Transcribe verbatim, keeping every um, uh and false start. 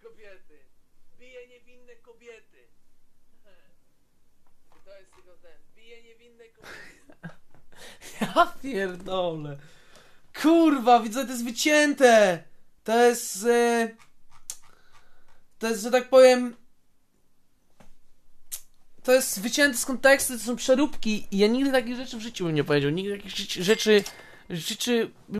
kobiety. Bije niewinne kobiety. To jest tylko ten. Bije niewinne kobiety. Ja pierdolę. Kurwa, widzę, to jest wycięte. To jest... E... To jest, że tak powiem... To jest wycięte z kontekstu, to są przeróbki i ja nigdy takich rzeczy w życiu bym nie powiedział. Nigdy takich rzeczy... rzeczy